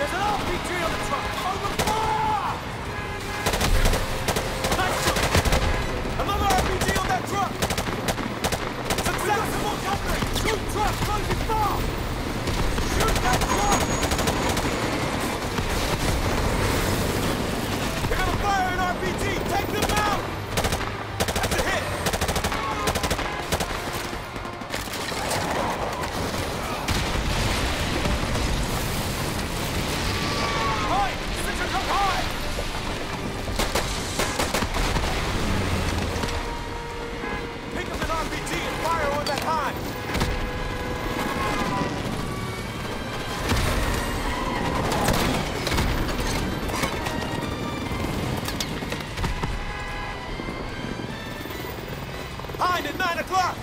There's an RPG on the truck! Open fire! Nice shot! Another RPG on that truck! Success! Some more company! Shoot truck! Closing fast! Shoot that truck! They're gonna fire an RPG! Take them out! That's a hit! High! Switcher truck high! Pick up an RPG and fire on that high! Hind at 9 o'clock!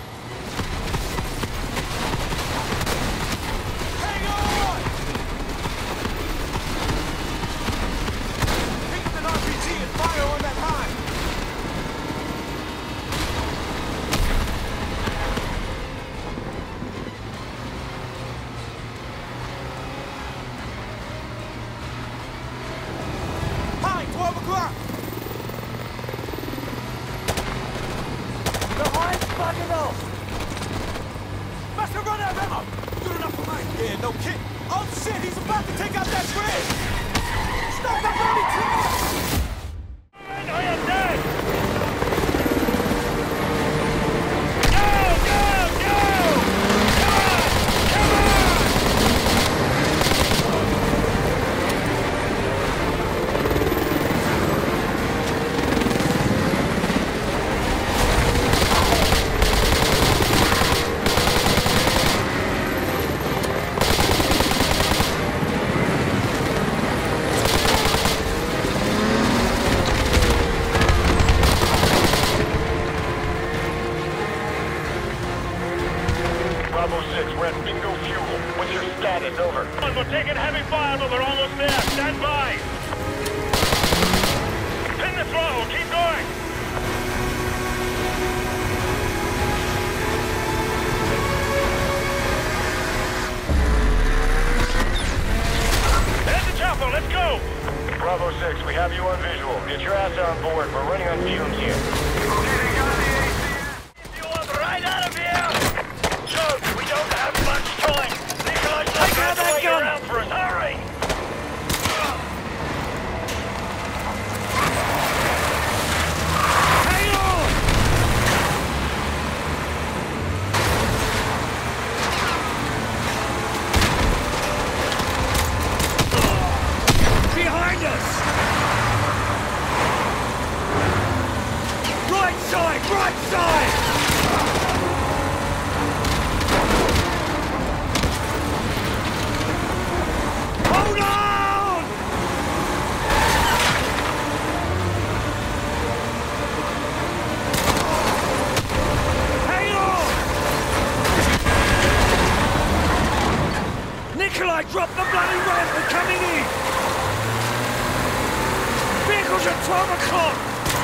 Hang on! Pick up an RPG and fire on that hind! Hind, 12 o'clock! The hind's fucking off! Must have run out of ammo! Good enough for me! Yeah, no kidding! Oh shit, he's about to take out that bridge! Stop that bloody truck! I am dead! Go, go, go! Come on! Come Bravo 6, we're at bingo fuel. What's your status? Over. We're taking heavy fire, but we're almost there. Stand by. Pin the throttle. Keep going. There's the chopper. Let's go. Bravo 6, we have you on visual. Get your ass on board. We're running on fumes here. You want right out of here? Joe, we don't have much time. Nikolai's not going to wait around for us. Hurry. Hang on! Behind us! Right side! Right side! Hold on! Hang on! Nikolai, drop the bloody ramp! We're coming in! Vehicles at 12 o'clock!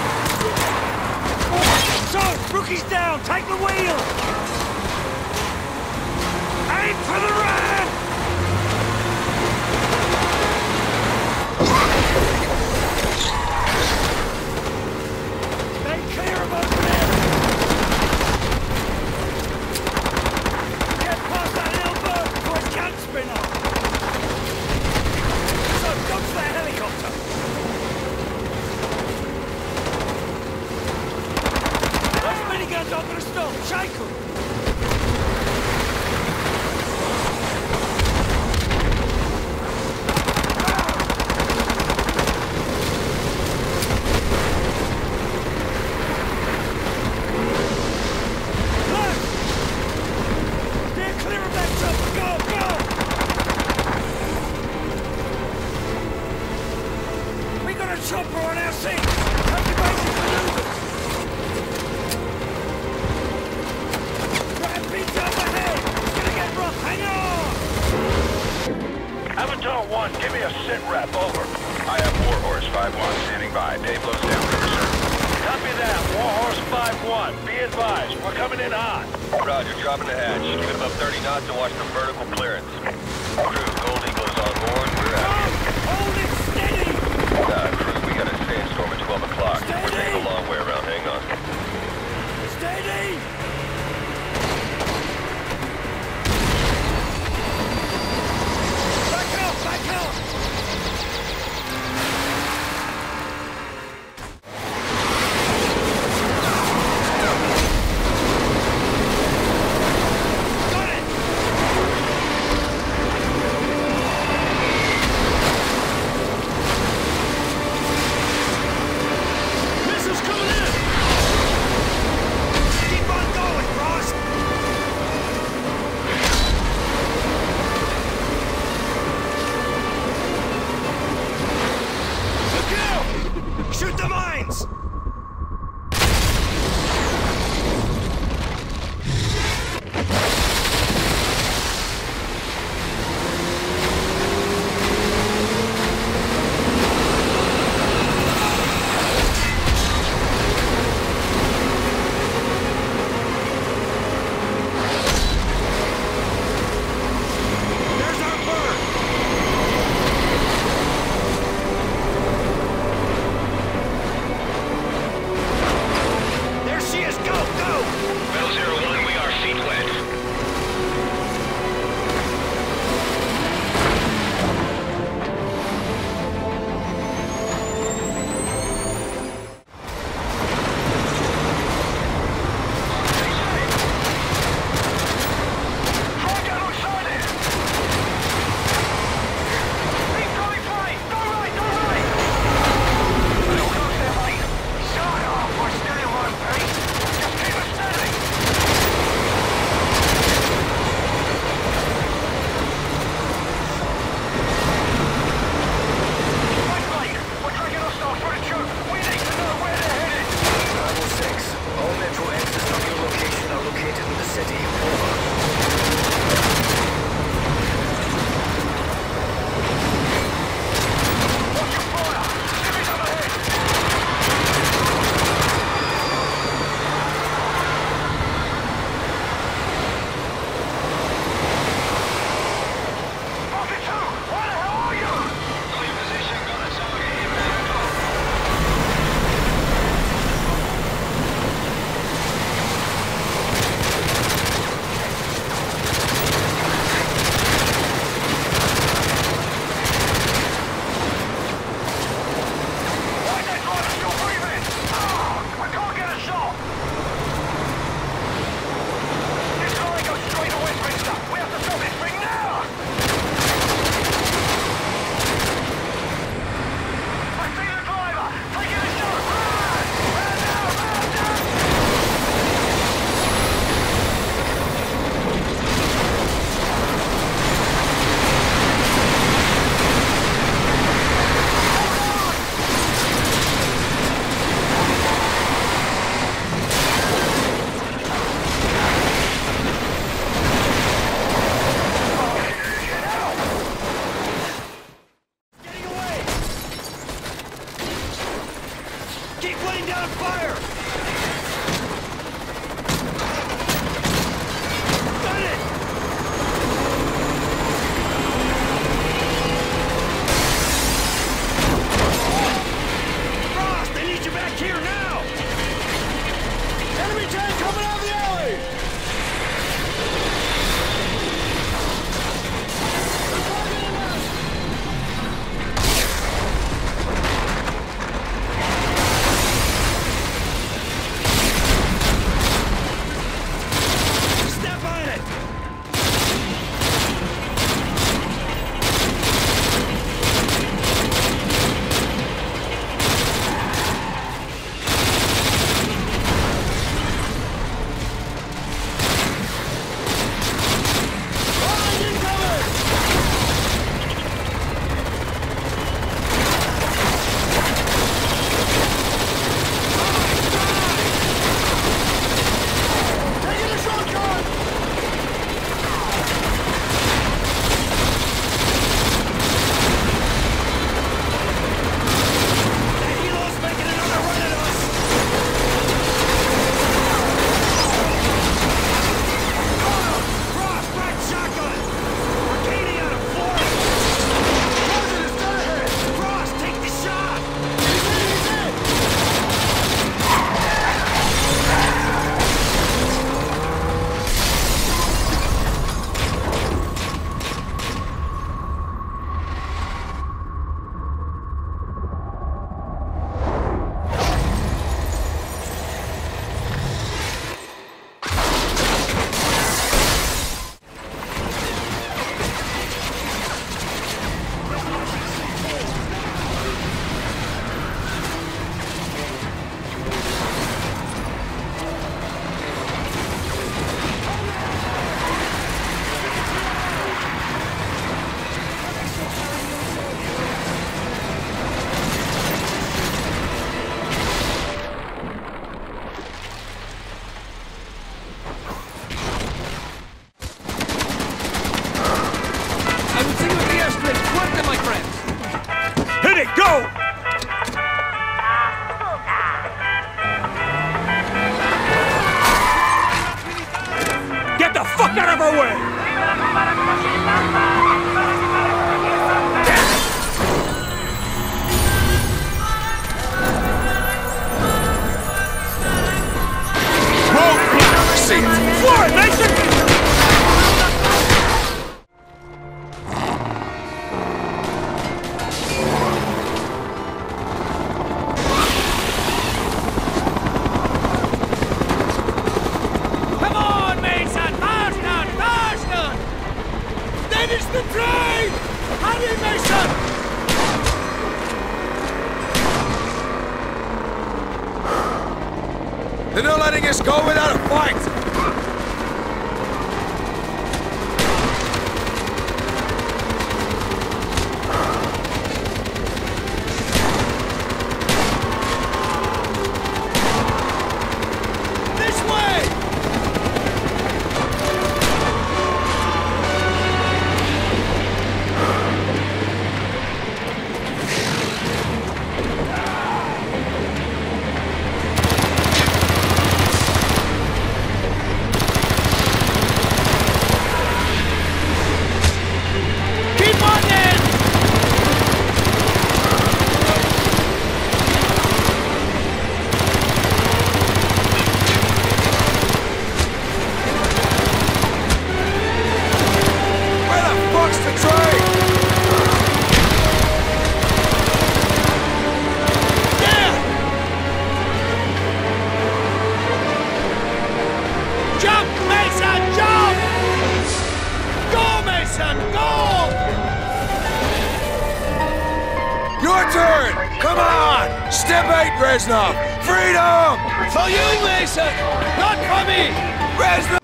So, rookie's down! Take the wheel! Aim for the ramp! Stay clear of over there! Get past that little bird before it can't spin off! So, dodge that helicopter! Those miniguns aren't gonna stop! Shake 'em! Steer clear of that chopper! Go, go! We got a chopper on our seat! Have your basic maneuvers! Rampage up ahead! It's gonna get rough! Hang on! Avatar 1, give me a sit rep. Over. I have Warhorse 5-1 standing by. Pablo's downriver, sir. Copy that. Warhorse 5-1. Be advised, we're coming in hot. Roger, dropping the hatch. Keep it above 30 knots and watch the vertical clearance. Crew, Gold Eagle is on board. We're out. Grenade! Harry Mason! They're not letting us go without a fight! This way! Your turn! Come on! Step 8, Reznov! Freedom! For you, Mason! Not for me! Reznov!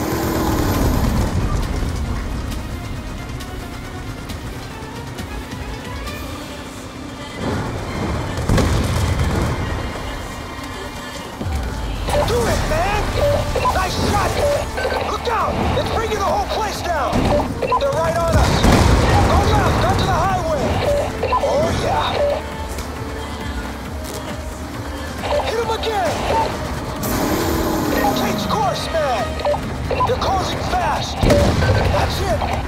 Do it, man! Nice shot! Look out! It's bringing the whole place down! They're right on us! Go left, onto the highway! Oh, yeah! Hit him again! Change course, man! They're closing fast! That's it!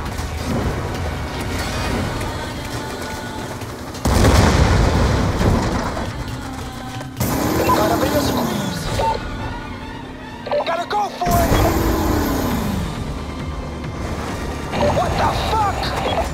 Gotta be a squeeze! Gotta go for it! What the fuck?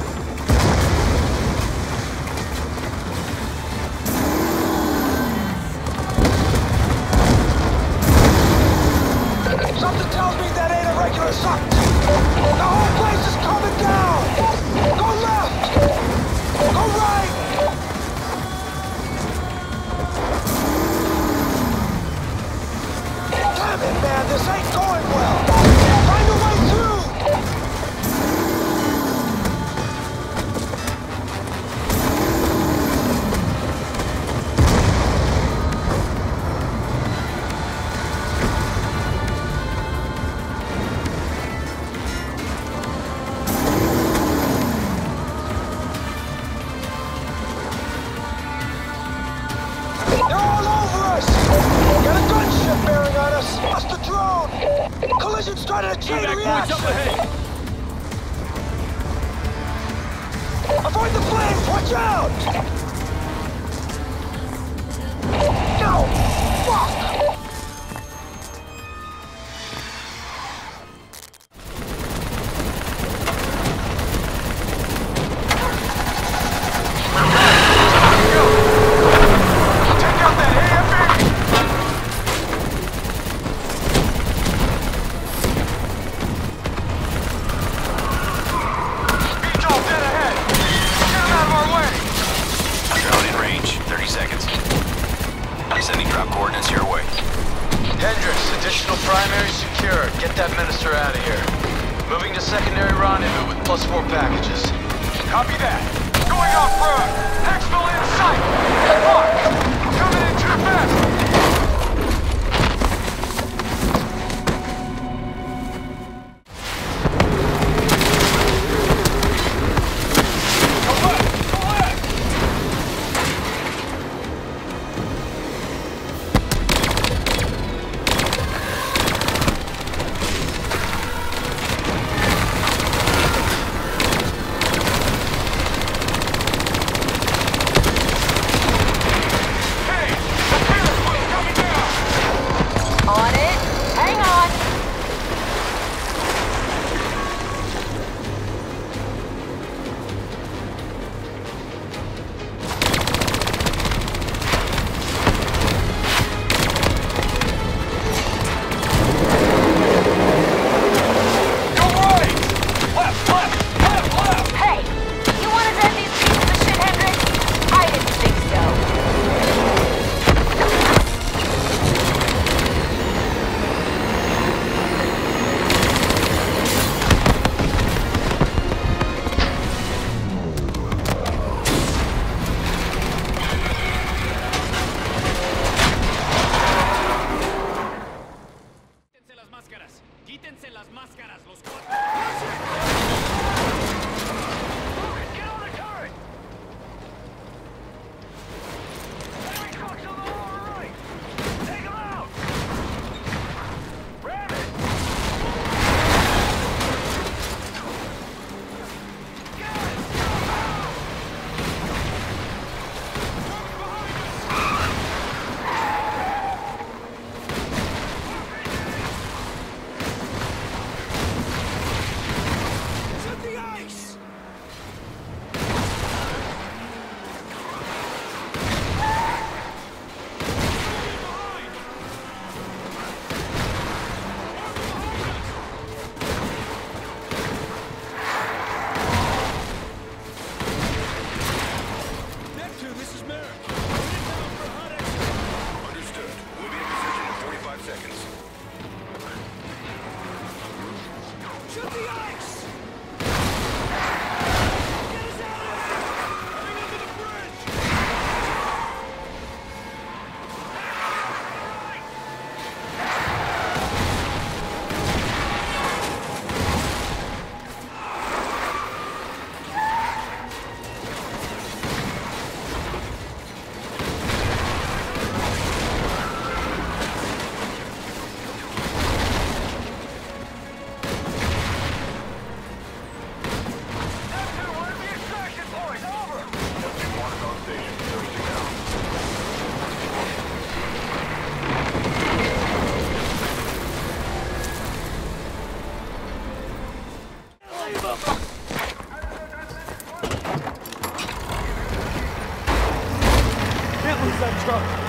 Something tells me that ain't a regular shot. The whole place is coming down! Go left! Go right! Damn it, man, this ain't going well! Find a way through! They're all over us! Got a gunship bearing on us! Lost the drone! Collision started a chain reaction! Avoid the flames! Watch out! No! Fuck! Primary secure. Get that minister out of here. Moving to secondary rendezvous with +4 packages. Copy that. Going off-road. Axville in sight. Mark. Coming in too fast. lose that truck.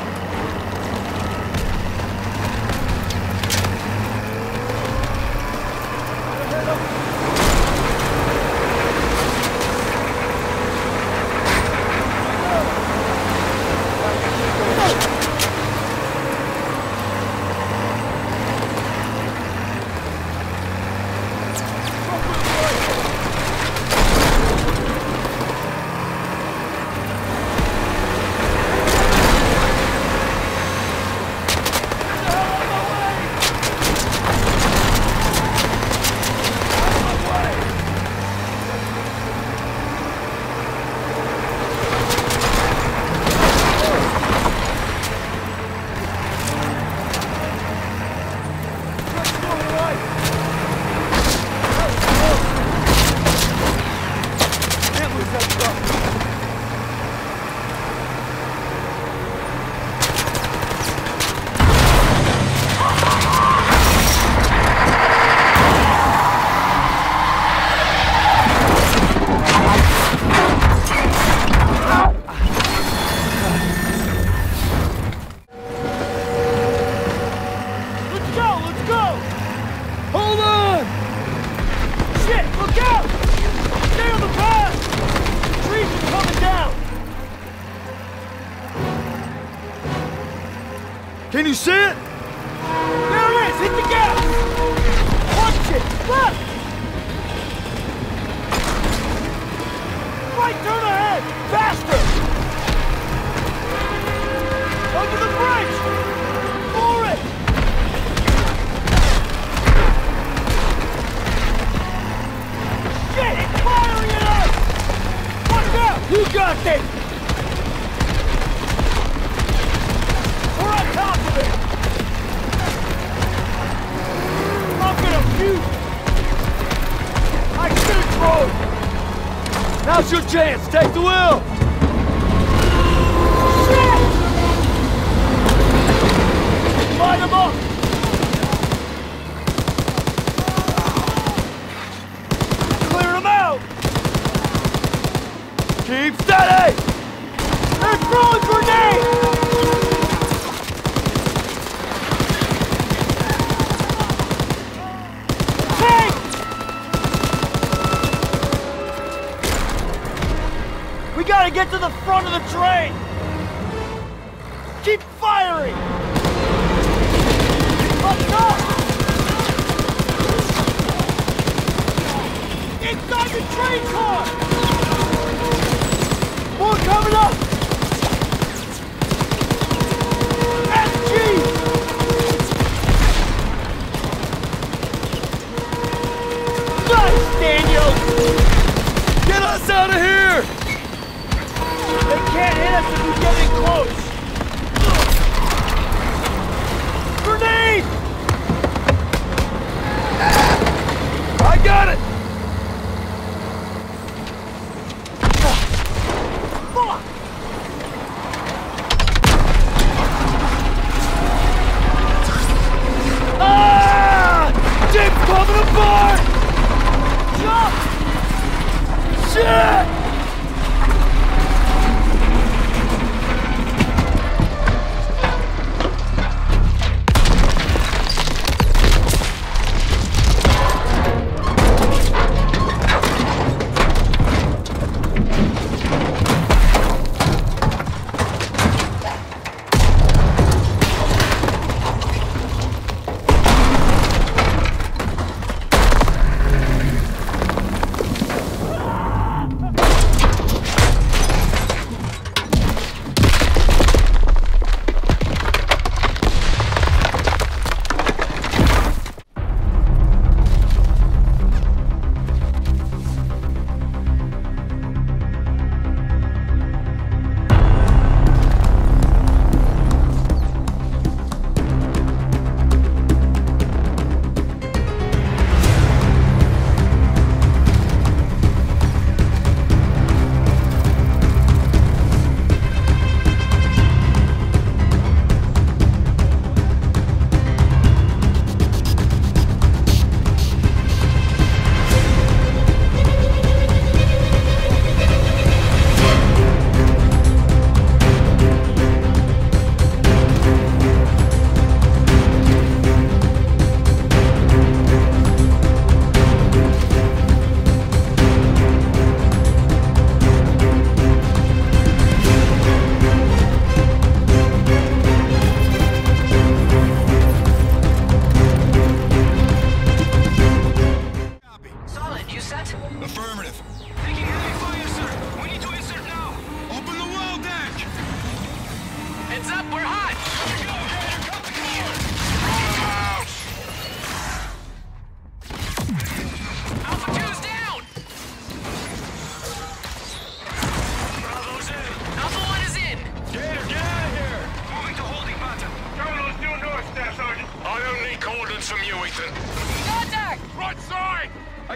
Can you see it? There it is! Hit the gas! Punch it! Look! Right turn ahead! Faster! Under the bridge! For it! Shit! It's firing at us! Watch out! You got this! We're on top of it! I'm gonna shoot! I should have drove! Now's your chance. Take the wheel. Shit! Light him up! Clear him out! Keep steady. They're throwing grenades! We gotta get to the front of the train! Keep firing! Up top! Inside the train car! More coming up! SG! Nice, Daniel! Get us out of here. They can't hit us if we get in close! Grenade! I got it. Fuck! Ah! Jeep's coming apart. Jump! Shit!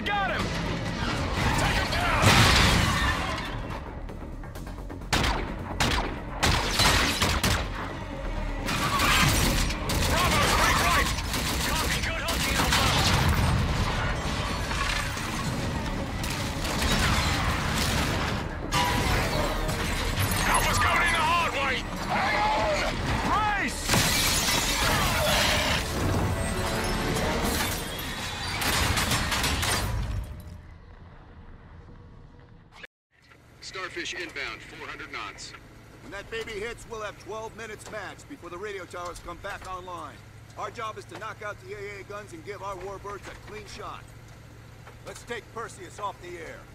got him! Take him down! Bravo, straight right! Copy, good hunting, Alpha! Alpha's coming in the hard way! Hang on! Race! Starfish inbound, 400 knots. When that baby hits, we'll have 12 minutes max before the radio towers come back online. Our job is to knock out the AA guns and give our warbirds a clean shot. Let's take Perseus off the air.